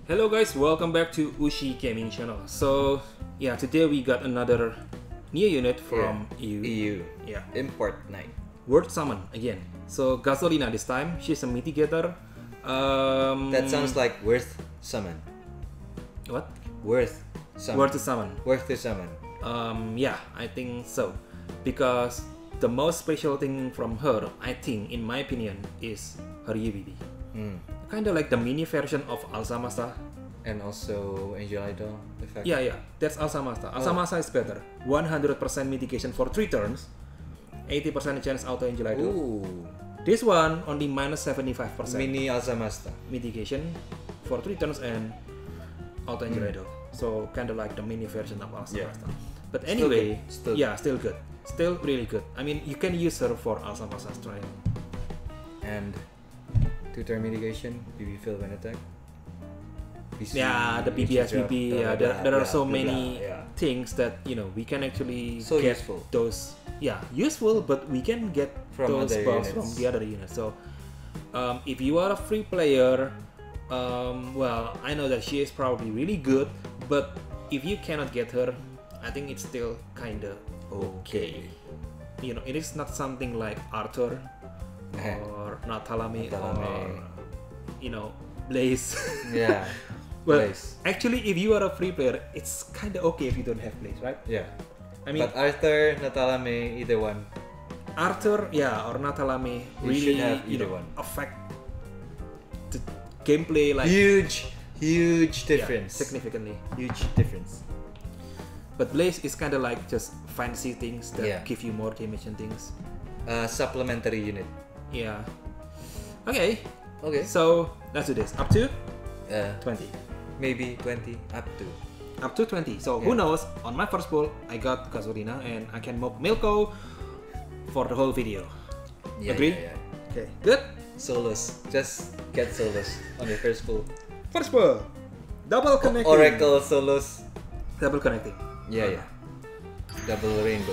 Hello guys, welcome back to Ushi Gaming Channel. So yeah, today we got another new unit from EU. Yeah. Import Knight. Word Summon again. So Gasolina this time. She's a mitigator. That sounds like Worth Summon. What? Worth Summon. Word to Summon. Worth to Summon. Yeah, I think so. Because the most special thing from her, I think, in my opinion, is her UBB. Kind of like the mini version of Alsamasta. And also Angel Idol effect. Yeah, that's Alsamasta. Alsamasta is better. 100% mitigation for 3 turns. 80% chance auto Angel Idol. Ooh. This one only minus 75%. Mini Alsamasta. Mitigation for 3 turns and auto Angel Idol. So kind of like the mini version of Alsamasta. But anyway, Still still good. Still really good. I mean, you can use her for Alsamasta's trial. And 2-turn mitigation, BB fill when attack. BC, Yeah, the BBSBB. Yeah, there are so many yeah. things that we can actually So get useful. those. Yeah, useful, but we can get From those other buffs units. from the other units. So, if you are a free player, well, I know that she is probably really good, but if you cannot get her, I think it's still kinda okay. It is not something like Arthur or Natalame or Blaze. Yeah. Well, Blaze. actually, if you are a free player, it's kind of okay if you don't have Blaze, right? Yeah. I mean, But Arthur, Natalame, either one. Arthur, yeah, or Natalame You really, should have either one. affect the gameplay like Huge yeah, difference. significantly. Huge difference. But Blaze is kind of like just fancy things that Yeah. give you more damage and things. Supplementary unit. Yeah. Okay. Okay. So let's do this. Up to 20. Maybe 20 up to. Up to 20. So who Yeah. knows? On my first pull, I got Gasolina and I can mob Milko for the whole video. Yeah, Agree? Yeah, yeah. Okay. Good. Solos. Just get solos on your first pull. First pull. Double connecting. Oracle solos. Double connecting. Yeah. Double rainbow.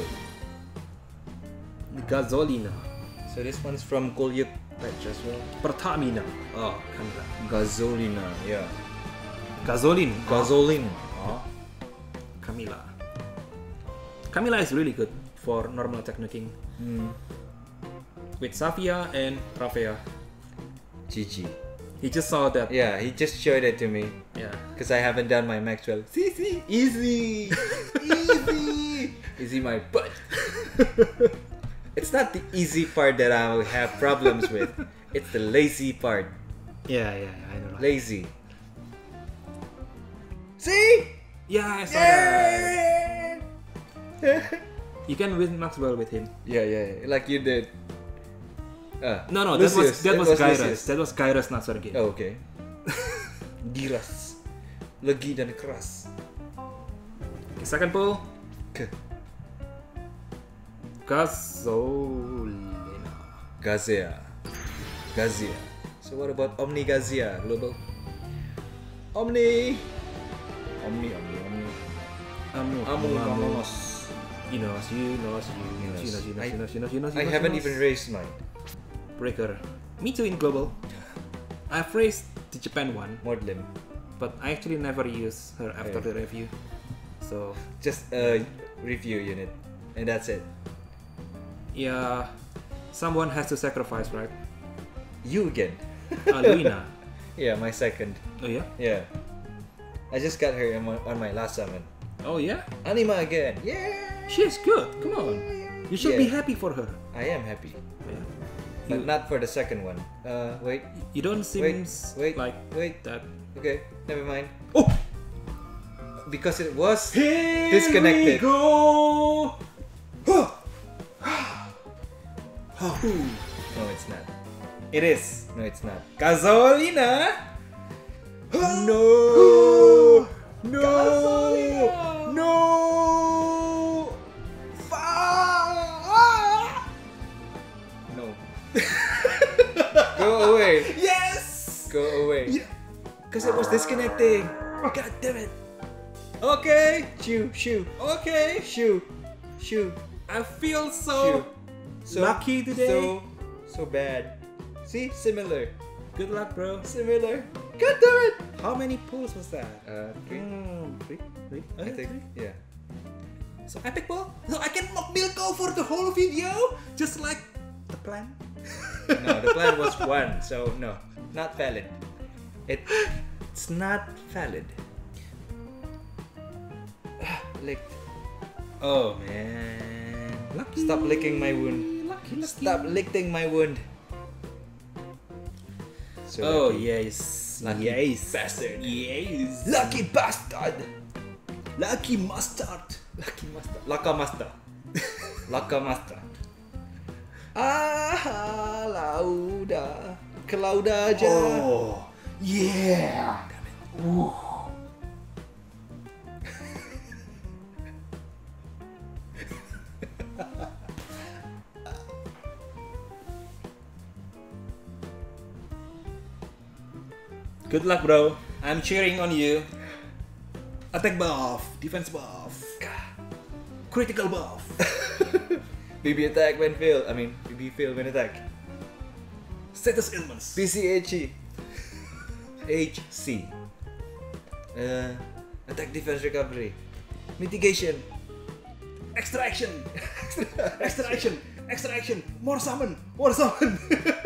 Gasolina. So this one's from Kolyuk patch as well. Pertamina. Oh, Camila. Gasolina. Yeah. Gasolin. Gasolin. Camila. Camila is really good for normal techniking. With Safia and Rafea. GG. He just saw that. Yeah, he just showed it to me. Yeah. Because I haven't done my Maxwell. See, easy, easy, easy my butt. It's not the easy part that I will have problems with. It's the lazy part. Yeah, I know. Lazy. See? Yeah, I saw that. You can win Maxwell with him. Yeah, like you did. No, Lucius. that was Kairos. Lucius. That was Kairos, not Sergey. Oh, okay. Giras. Legi dan keras. Okay, second pull. Ke. Gasolina. Gazia. So what about Omni Gazia Global? Omni. Amunos. You know. I haven't even raised mine. Breaker. Me too in global. I've raised the Japan one, Mordlim. but I actually never use her after the review. So Just a review unit. And that's it. yeah, someone has to sacrifice, right? You again. Luina. Yeah, my second. Oh yeah. Yeah. I just got her on my last summon. Oh yeah. Anima again. Yeah. She's good. Come on. You should be Yeah. happy for her. I am happy. Yeah. But not for the second one. Wait. You don't seem Wait. like Wait. that. Okay, never mind. Oh. Because it was Here disconnected. we go. No, it's not. It is No, it's not. Gasolina. No! Gasolina. No. No. Go away. Yes. Go away. Because it was disconnecting. God damn it. Okay. Shoo. Okay. Shoo. I feel so lucky today. So bad. See? Similar. Good luck, bro. Similar. God damn it! How many pulls was that? Three. Three? I think. Yeah. So epic pull? So I can mock Milko for the whole video? Just like the plan? No, the plan was one, so no, not valid. It's not valid. Licked. Oh man. Lucky. Stop licking my wound. Lucky. Stop licking my wound. So Oh lucky. yes. Lucky yes. bastard. Yes. Lucky bastard. Lucky mustard. Lucky master. Laka master. Laka master. Ah, lauda. Ke lauda aja. Oh. Yeah. Ooh. Good luck, bro. I'm cheering on you. Attack buff, defense buff, critical buff. BB attack when fail. I mean, BB fail when attack. Status ailments. PCHE. HC. Attack defense recovery. Mitigation. Extra action. Extra action. Extra action. More summon. More summon.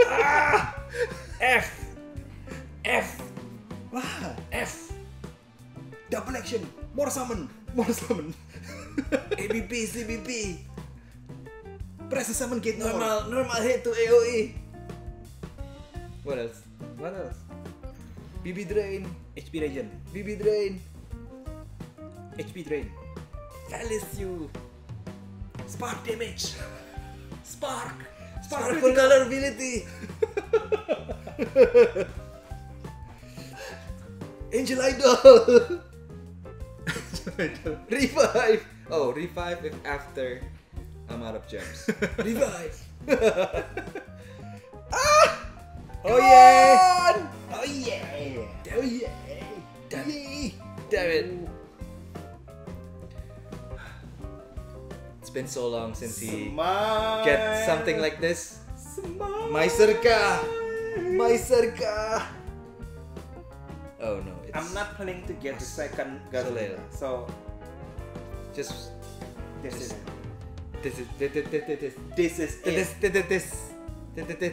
F. F. Ah, F. Double action. More summon. More summon. ABP, CBP. Press the summon gate more. Normal hit to AoE. What else? What else? BB drain. HP regen. BB drain. HP drain. Alice you. Spark damage. Spark. Sparkle color ability. Angel Idol. Revive. Oh, revive if after I'm out of gems. Revive. Oh yeah. Oh yeah. Oh yeah. Damn it. Damn it. It's been so long since he Smile. get something like this. Smile. Maiserka. Maiserka. Oh no. It's I'm not planning to get the second Solel. Gasolina. So just this is it. this is This is it. this.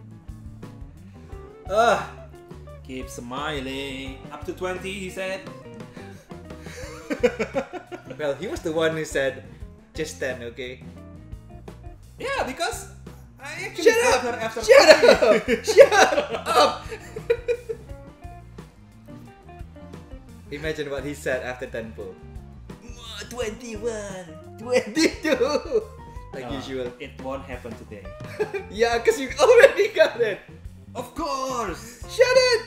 Keep smiling. Up to 20, he said. Well, he was the one who said just 10, okay? Yeah, because I actually Shut got up! her after Shut up! Shut up! Imagine what he said after 10 pull. 21, 22, like No, usual. It won't happen today. Yeah, because you already got it. Of course. Shut it!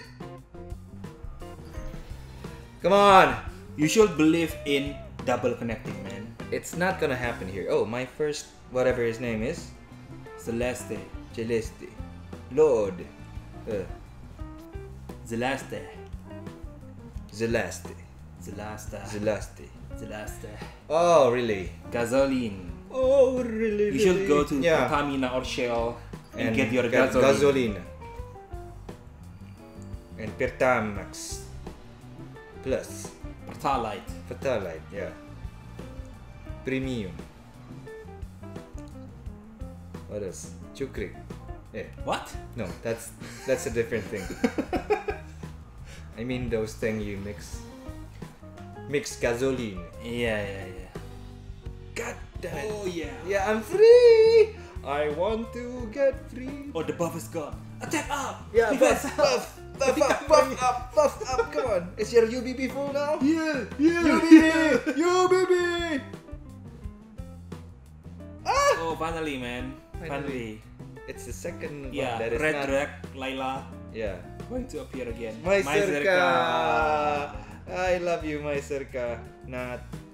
Come on! You should believe in double connecting, man. It's not gonna happen here. Oh, my first, whatever his name is, Celeste. Celeste. Lord. Celeste. Zeleste. Celeste. Zeleste. Celeste. Oh, really? Gasoline. Oh, really? You should go to yeah. Pertamina or Shell and get your gasoline. gasoline. And Pertamax. Plus. Pertalite. Fatalite, yeah. Premium. What else? Chukrik. Yeah. What? No, that's a different thing. I mean those things you mix gasoline. Yeah. God damn it. Oh yeah. Yeah, I'm free. I want to get free. Oh, the buff is gone. Attack up. Yeah, Defense buff up. Come on. Is your UBB full now? Yeah. UBB. Oh, finally, man. Finally. It's the second Yeah, one that is Red not. Drag Layla Yeah. going to appear again. Maiserka. I love you, Maiserka. Not